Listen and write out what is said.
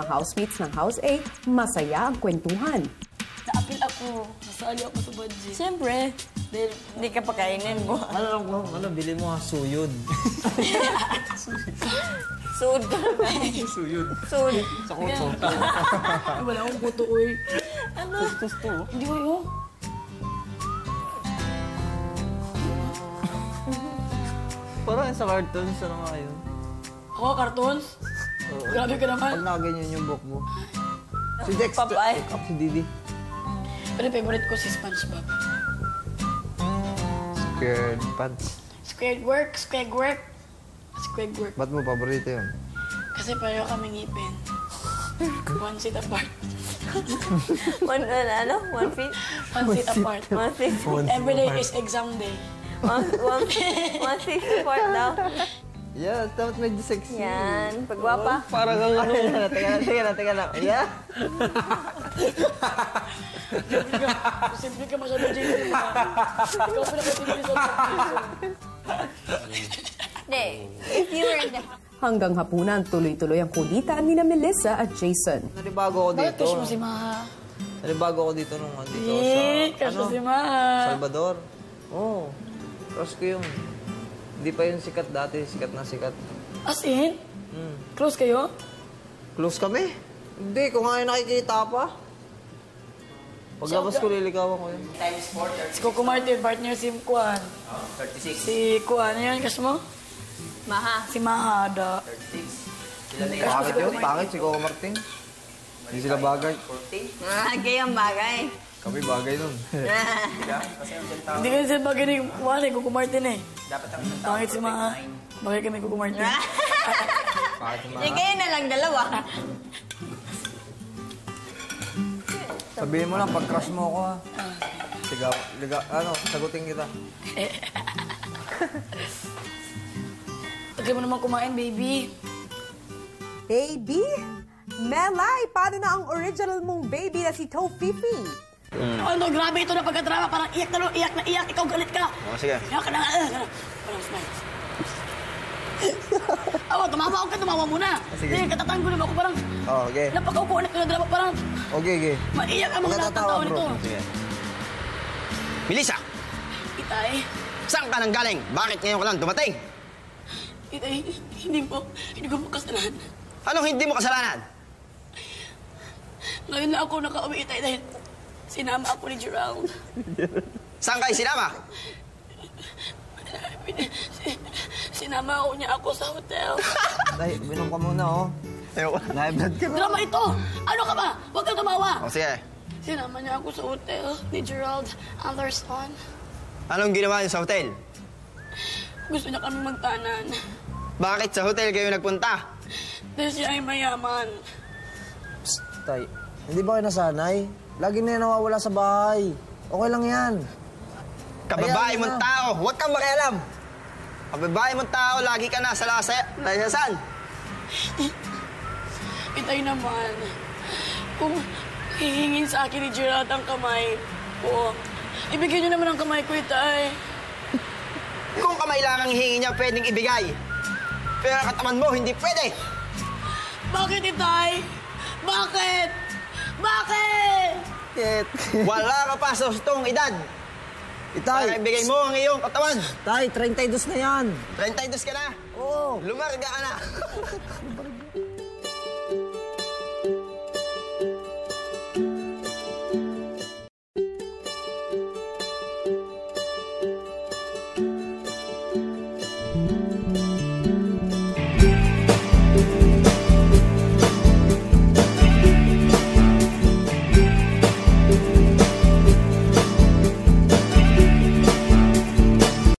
housemates ng House A, masaya ang kwentuhan. Naapil ako. Nasali ako sa budget. Siyempre. Hindi ka pakainin mo. Ano, bili mo nga suyod. Sud ka na. Suyod. Sud. Sakot. Wala akong puto, uy. Ano? Gusto. Hindi ko yun. Parang sa cartoons, ano nga yun? Ako, cartoons? Grabe ka naman. Pag nakaganyan yung book mo. Si Dexter. Popeye. Si Didi. Pero favorite ko si SpongeBob. Squared pants. Squidward. Ba't mo paborito yun? Kasi pareho kami ngipin. 1 feet apart. One feet? 1 feet apart. 1 feet. Every day is exam day. One feet apart daw. Yeah, dapat medyo sexy. Yan. Pagwapa. Parang ang ano. Teka na. Yeah. Simple ka masyado, Jason. Ikaw pinakatibili sa pag-iso. Hindi. If you were the... Hanggang hapunan, tuloy-tuloy ang kulitan ni na Melissa at Jason. Nanibago ako Bakit dito. crush mo si Maha? Nanibago ako dito nung andito Crush mo sa... si Maha. Salvador. Oo. Crush ko yung... Hindi pa yung sikat dati. Sikat na sikat. As in? Close kayo? Close kami? Hindi, kung nga yung nakikita pa. Paglabas ko, lilikawan ko yun. Si Coco Martin, partner si Kuan. 36. Si Kuan, yan, crush mo? Maha. Si Maha, da. 36. Pangit yun? Pangit si Coco Martin. Hindi sila bagay. Kayang bagay. Kami bagay nun. Hindi kasi sila bagay ni Kuan eh, Coco Martin eh. Pangit si Maha. Bagay kami Coco Martin. Pangit si Hindi kayo na lang dalawa. Sabihin mo lang, pag-crush mo ako ha. Sagutin kita. Pagkaya mo naman kumain, baby. Baby? Melay, paano na ang original mong baby na si Tofifi? Ano, grabe ito na pagkadrama. Parang iyak na iyak. Ikaw galit ka. Sige. Iyak ka na. Parang smile. Tumawa ako ka. Tumawa muna. Sige. Katatanggol naman ako parang... Okay. Napakaupo na ito na drama. Parang... Okay. Maiyak ang mga natatawa nito. Sige. Melissa, Itay. saan ka nang galing? Bakit ngayon ka lang dumating? Itay, hindi ko po kasalanan. Anong hindi mo kasalanan? Ngayon na ako nakauwi, Itay, dahil sinama ako ni Gerald. Saan kayo sinama? Sinama ako sa hotel. Dahil, binom ka muna oh. Ayoko. Live blood ka na. Drama ito! Ano ka ba? Huwag kang tumawa! O sige, Sinama niya ako sa hotel ni Gerald Anderson. anong ginawa niyo sa hotel? Gusto niya kami magtanan. Bakit sa hotel kayo nagpunta? Dahil siya ay mayaman. Tay, hindi ba kayo nasanay? Lagi na yan nawawala sa bahay. Okay lang yan. Kababae Ayan mong na. tao, huwag kang makialam. Kababae mong tao, lagi ka nasa layasan. Itay naman, kung hihingin sa akin ni Gerald ang kamay ko, ibigay niyo naman ang kamay ko, Itay. Kung kamay lang ang hihingi niya, pwedeng ibigay. Pero ang katawan mo, hindi pwede. Bakit, Itay? Bakit? Bakit? Wala ka pa sa hustong edad. Itay! Para ibigay mo ang iyong katawan. Tay, 32 na yan. 32 ka na. Oo. Lumarga ka na.